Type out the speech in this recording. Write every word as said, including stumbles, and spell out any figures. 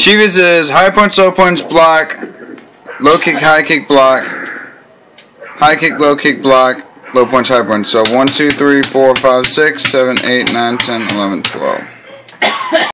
Sheeva's is high points, low points, block, low kick, high kick, block, high kick, low kick, block, low points, high points. So one, two, three, four, five, six, seven, eight, nine, ten, eleven, twelve.